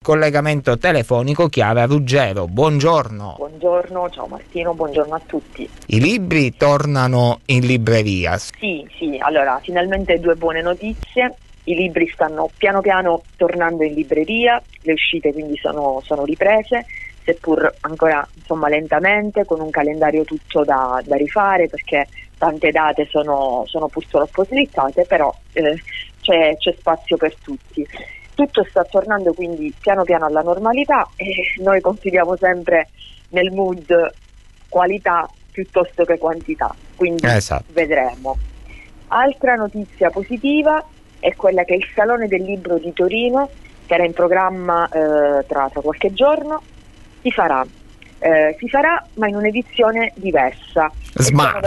collegamento telefonico Chiara Ruggero. Buongiorno. Buongiorno, ciao Martino, buongiorno a tutti. I libri tornano in libreria. Sì, allora finalmente 2 buone notizie. I libri stanno piano piano tornando in libreria, le uscite quindi sono riprese, seppur ancora lentamente, con un calendario tutto da rifare, perché tante date sono purtroppo slittate, però c'è spazio per tutti. Tutto sta tornando quindi piano piano alla normalità e noi confidiamo sempre nel mood qualità piuttosto che quantità, quindi vedremo. Altra notizia positiva è quella che il Salone del Libro di Torino, che era in programma tra qualche giorno, si farà ma in un'edizione diversa. Smart.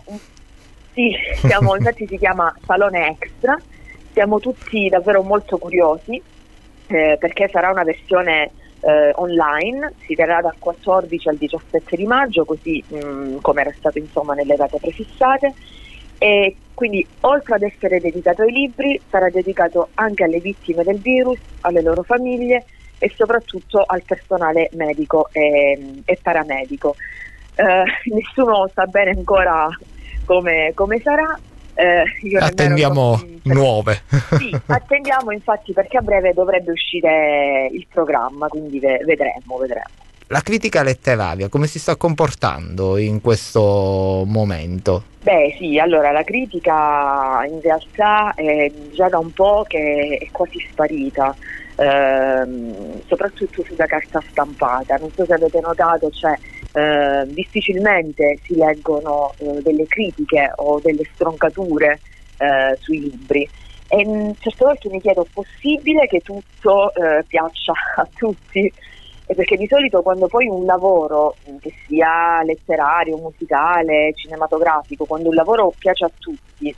Infatti si chiama Salone Extra. Siamo tutti davvero molto curiosi perché sarà una versione online, si terrà dal 14 al 17 di maggio, così come era stato nelle date prefissate, e quindi oltre ad essere dedicato ai libri sarà dedicato anche alle vittime del virus, alle loro famiglie e soprattutto al personale medico e paramedico. Nessuno sa bene ancora come sarà. Attendiamo nuove. Sì, attendiamo infatti, perché a breve dovrebbe uscire il programma, quindi vedremo. La critica letteraria come si sta comportando in questo momento? Beh sì, allora la critica in realtà è già da un po' che è quasi sparita, soprattutto sulla carta stampata. Non so se avete notato, difficilmente si leggono delle critiche o delle stroncature sui libri, e certe volte mi chiedo: possibile che tutto piaccia a tutti? Perché di solito quando poi un lavoro, che sia letterario, musicale, cinematografico, quando un lavoro piace a tutti,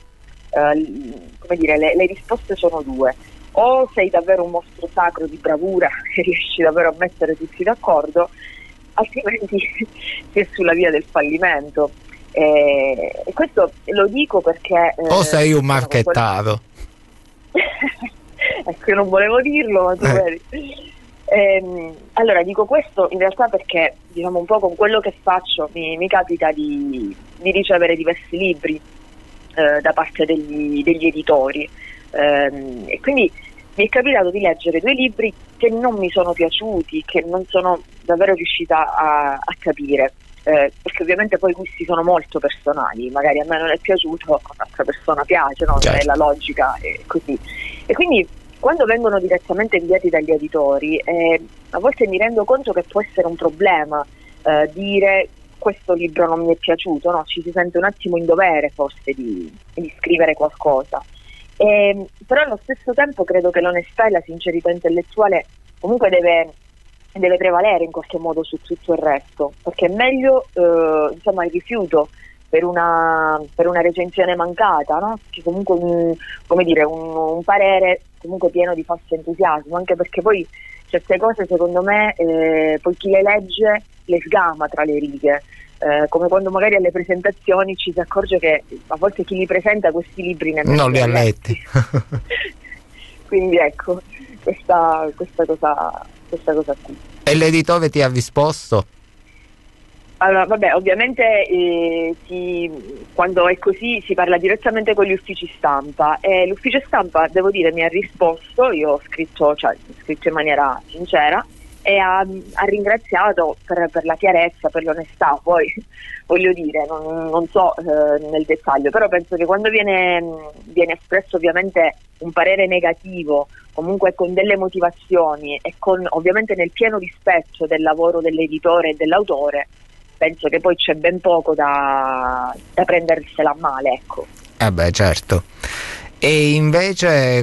le risposte sono 2: o sei davvero un mostro sacro di bravura e riesci davvero a mettere tutti d'accordo, altrimenti si è sulla via del fallimento. E questo lo dico perché o sei un marchettaro. Ecco, io non volevo dirlo, ma tu vedi. Allora dico questo in realtà perché un po' con quello che faccio mi capita di ricevere diversi libri da parte degli editori, e quindi mi è capitato di leggere 2 libri che non mi sono piaciuti, che non sono davvero riuscita a capire, perché ovviamente poi i gusti sono molto personali, magari a me non è piaciuto, a un'altra persona piace, no? Certo. È la logica, è così. E quindi quando vengono direttamente inviati dagli editori, a volte mi rendo conto che può essere un problema dire questo libro non mi è piaciuto, no? Ci si sente un attimo in dovere forse di scrivere qualcosa. Però allo stesso tempo credo che l'onestà e la sincerità intellettuale comunque deve prevalere in qualche modo su tutto il resto, perché è meglio il rifiuto per una recensione mancata, no? Che comunque un parere comunque pieno di falso entusiasmo, anche perché poi certe cose secondo me poi chi le legge le sgama tra le righe, come quando magari alle presentazioni ci si accorge che a volte chi li presenta questi libri nemmeno non li ha letti. Quindi ecco, questa cosa qui. E l'editore ti ha risposto? Allora, vabbè, ovviamente quando è così si parla direttamente con gli uffici stampa, e l'ufficio stampa, devo dire, mi ha risposto. Io ho scritto in maniera sincera, e ha ringraziato per la chiarezza, per l'onestà. Poi voglio dire, non so nel dettaglio, però penso che quando viene espresso ovviamente un parere negativo, comunque con delle motivazioni e con ovviamente nel pieno rispetto del lavoro dell'editore e dell'autore, penso che poi c'è ben poco da prendersela a male, ecco. Certo. E invece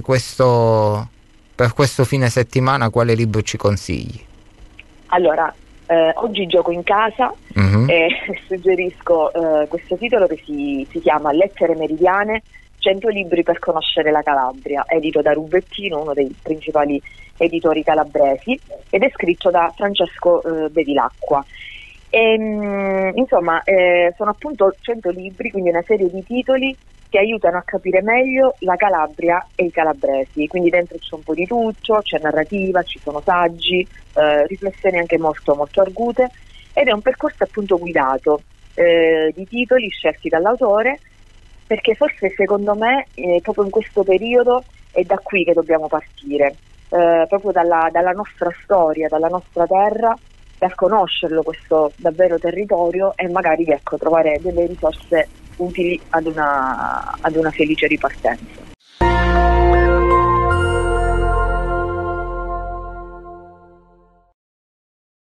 per questo fine settimana quale libro ci consigli? Allora, oggi gioco in casa e suggerisco questo titolo che si chiama Lettere meridiane, 100 libri per conoscere la Calabria, edito da Rubettino, uno dei principali editori calabresi, ed è scritto da Francesco Bevilacqua. Sono appunto 100 libri, quindi una serie di titoli che aiutano a capire meglio la Calabria e i calabresi. Quindi dentro c'è un po' di tutto, c'è narrativa, ci sono saggi, riflessioni anche molto molto argute, ed è un percorso appunto guidato di titoli scelti dall'autore, perché forse secondo me proprio in questo periodo è da qui che dobbiamo partire, proprio dalla nostra storia, dalla nostra terra, per conoscerlo questo davvero territorio e magari ecco, trovare delle risorse utili ad una felice ripartenza.